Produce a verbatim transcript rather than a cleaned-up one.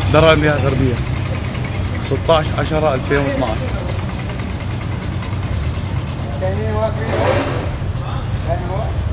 درعا المياه الغربية ستة عشر عشرة ألفين واثنعش. كاينين واقفين. كاين هو